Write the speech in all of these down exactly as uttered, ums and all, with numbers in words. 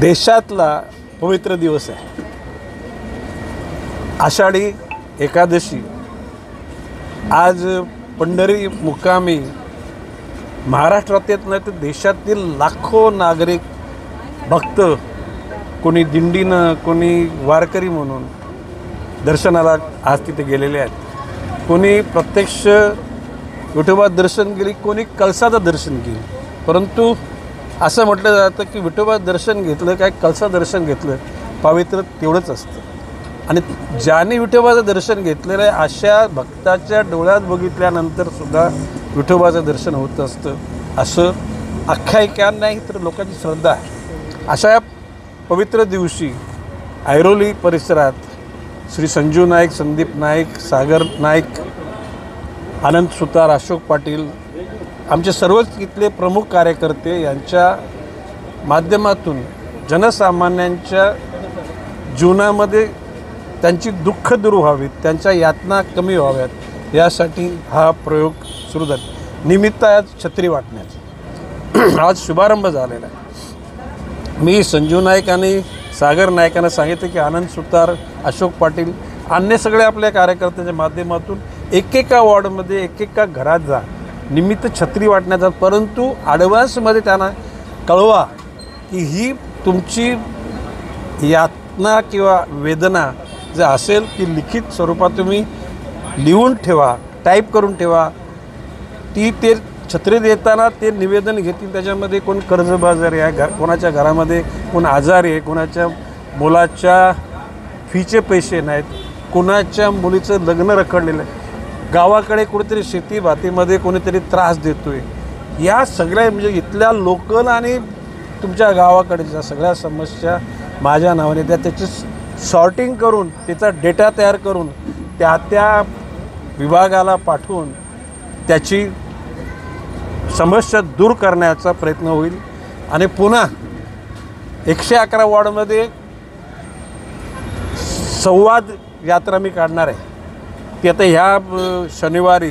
देशातला पवित्र दिवस आहे आषाढी एकादशी। आज पंढरी मुक्कामी महाराष्ट्रात नाही तर देशातील लाखो नागरिक भक्त कोणी दिंडीनं कोणी वारकरी म्हणून दर्शनाला आज तिथे गेलेले आहेत। कोणी प्रत्यक्ष विठोबा दर्शन गेली, कोणी कळसाचं दर्शन केली। परंतु असं म्हटलं जातं की विठोबा दर्शन घेतलं काय कळसा दर्शन घेतलं पवित्र तेवढंच असतं। आणि ज्याने विठोबाचं दर्शन घेतलेलं आहे अशा भक्ताच्या डोळ्यात बघितल्यानंतर सुद्धा विठोबाचं दर्शन होत असतं असं आख्यायिका नाही तर लोकांची श्रद्धा आहे। अशा पवित्र दिवशी ऐरोली परिसरात श्री संजू नाईक, संदीप नाईक, सागर नाईक, आनंद सुतार, अशोक पाटील आमचे सर्वच इथले प्रमुख कार्यकर्ते यांच्या माध्यमातून जनसामान्यांच्या जीवनामध्ये त्यांची दुःख दूर व्हावीत, त्यांच्या यातना कमी व्हाव्यात यासाठी हा प्रयोग सुरू झाला। निमित्त आज छत्री वाटण्याचा आज शुभारंभ झालेला आहे। मी संजू नाईक आणि सागर नाईकांना सांगितलं की आनंद सुतार, अशोक पाटील अन्य सगळे आपल्या कार्यकर्त्यांच्या माध्यमातून एकेका वॉर्डमध्ये एकेका घरात जा, निमित्त छत्री वाटण्याचा। परंतु ॲडव्हान्समध्ये त्यांना कळवा की ही तुमची यातना किंवा वेदना जर असेल की लिखित स्वरूपात तुम्ही लिहून ठेवा, टाईप करून ठेवा। ती ते छत्री देताना ते निवेदन घेतील, त्याच्यामध्ये कोण कर्जबाजारी आहे, घर कोणाच्या घरामध्ये कोण आजारी आहे, कोणाच्या मुलाच्या फीचे पैसे नाहीत, कोणाच्या मुलीचं लग्न रखडलेलं आहे, गावाकडे कुठेतरी शेती भातीमध्ये कोणीतरी त्रास देतो आहे, या सगळ्या म्हणजे इथल्या लोकल आणि तुमच्या गावाकडच्या सगळ्या समस्या माझ्या नावाने त्या त्याची सॉर्टिंग करून त्याचा डेटा तयार करून त्या त्या विभागाला पाठवून त्याची समस्या दूर करण्याचा प्रयत्न होईल। आणि पुन्हा एकशे अकरा वॉर्डमध्ये संवाद यात्रा मी काढणार आहे। ती आता ह्या शनिवारी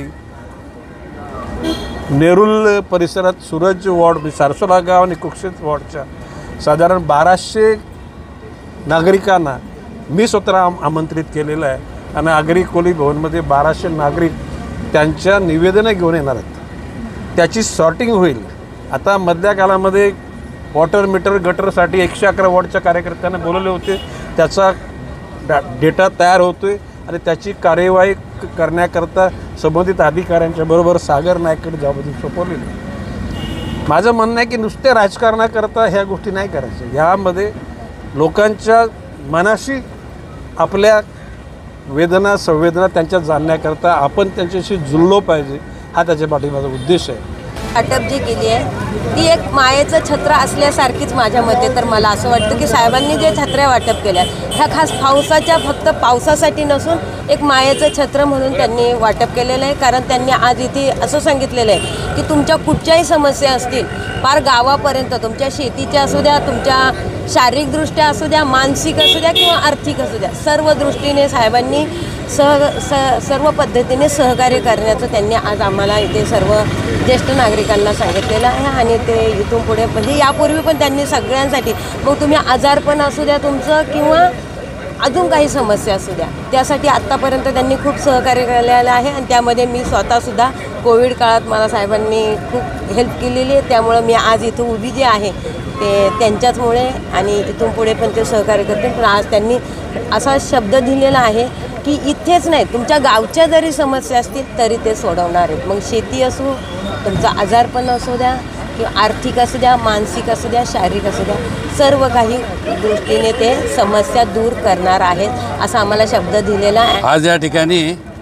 नेरुल परिसरात सूरज वॉर्ड, सारसोला गाव आणि कुक्षित वॉर्डच्या साधारण बाराशे नागरिकांना मी स्वतः आम आमंत्रित केलेलं आहे। आणि आगरी कोली भवनमध्ये बाराशे नागरिक त्यांच्या निवेदनं घेऊन येणार आहेत, त्याची सॉर्टिंग होईल। आता मधल्या काळामध्ये वॉटर मीटर गटरसाठी एकशे अकरा वॉर्डच्या कार्यकर्त्यांना बोलवले होते, त्याचा डा डेटा तयार होतो आहे आणि त्याची कार्यवाही करण्याकरता संबंधित अधिकाऱ्यांच्या बरोबर सागर नाईककडे जबाबदारी सोपवलेली। माझं म्हणणं आहे की नुसते राजकारणाकरता ह्या गोष्टी नाही करायच्या, ह्यामध्ये लोकांच्या मनाशी आपल्या वेदना संवेदना त्यांच्या जाणण्याकरता आपण त्यांच्याशी जुळलो पाहिजे, हा त्याच्या पाठीमागचा उद्देश आहे। अटक जी केली आहे ती एक मायेचं छत्र असल्यासारखीच माझ्या मते तर मला असं वाटतं की साहेबांनी जे छत्र्या वाटप केल्या ह्या खास पावसाच्या फक्त पावसासाठी नसून एक मायेचं छत्र म्हणून त्यांनी वाटप केलेलं आहे। कारण त्यांनी आज इथे असं सांगितलेलं आहे की तुमच्या कुठच्याही समस्या असतील फार गावापर्यंत, तुमच्या शेतीच्या असू द्या, तुमच्या शारीरिकदृष्ट्या असू द्या, मानसिक असू द्या किंवा आर्थिक असू द्या, सर्व दृष्टीने साहेबांनी सह स सर्व पद्धतीने सहकार्य करण्याचं त्यांनी आज आम्हाला इथे सर्व ज्येष्ठ नागरिकांना सांगितलेलं आहे। आणि ते इथून पुढे म्हणजे यापूर्वी पण त्यांनी सगळ्यांसाठी, मग तुम्ही आजारपण असू द्या तुमचं किंवा अजून काही समस्या असू द्या, त्यासाठी आत्तापर्यंत त्यांनी खूप सहकार्य केलेलं आहे। आणि त्यामध्ये मी स्वतःसुद्धा कोविड काळात मला साहेबांनी खूप हेल्प केलेली आहे, त्यामुळं मी आज इथं उभी जी आहे ते त्यांच्याचमुळे आणि इथून पुढे पण ते सहकार्य करतील। पण आज त्यांनी असा शब्द दिलेला आहे की इथेच नाही तुमच्या गावच्या जरी समस्या असतील तरी ते सोडवणार आहेत। मग शेती असू, तुमचं आजारपण असू द्या किंवा आर्थिक असू द्या, मानसिक असू द्या, शारीरिक असू द्या, सर्व काही दृष्टीने ते समस्या दूर करणार आहेत असा आम्हाला शब्द दिलेला आहे। आज या ठिकाणी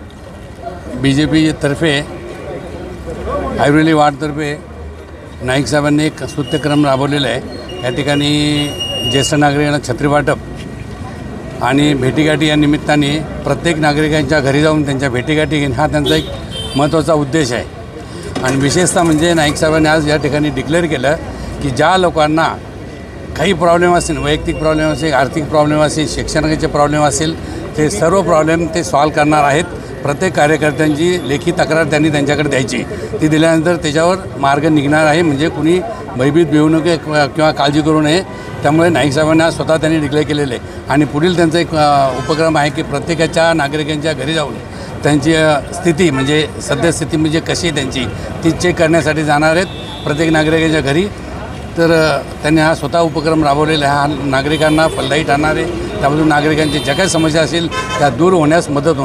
बी जे पीतर्फे ऐरोली वार्डतर्फे नाईक साहेबांनी एक स्तुत्यक्रम राबवलेला आहे। या ठिकाणी ज्येष्ठ नागरिकांना छत्री वाटप आणि भेटीगाठी या निमित्ताने प्रत्येक नागरिकांच्या घरी जाऊन त्यांच्या भेटीगाठी घेणं हा त्यांचा एक महत्त्वाचा उद्देश आहे। आणि विशेषतः म्हणजे नाईक साहेबांनी आज या ठिकाणी डिक्लेअर केलं की ज्या लोकांना काही प्रॉब्लेम असतील, वैयक्तिक प्रॉब्लेम असेल, आर्थिक प्रॉब्लेम असेल, शिक्षणाचे प्रॉब्लेम असेल, ते सर्व प्रॉब्लेम ते सॉल्व करणार आहेत. प्रत्येक कार्यकर्त्यांची लेखी तक्रार त्यांनी त्यांच्याकडे द्यायची. ती दिल्यानंतर त्याच्यावर मार्ग निघणार आहे. म्हणजे कुणी भयभीत भिवू नये किंवा काळजी करू नये. त्यामुळे नाईक साहेबांना स्वतः त्यांनी डिक्लेअर केलेलं आहे. आणि पुढील त्यांचा एक उपक्रम आहे की प्रत्येकाच्या नागरिकांच्या घरी जाऊन त्यांची स्थिती म्हणजे सद्यस्थिती म्हणजे कशी आहे त्यांची ती चेक करण्यासाठी जाणार आहेत प्रत्येक नागरिकांच्या घरी. तर त्यांनी हा स्वतः उपक्रम राबवलेला आहे. हा नागरिकांना फलदायी ठरणार आहे. त्यामधून नागरिकांची ज्या काही समस्या असेल त्या दूर होण्यास मदत होणार.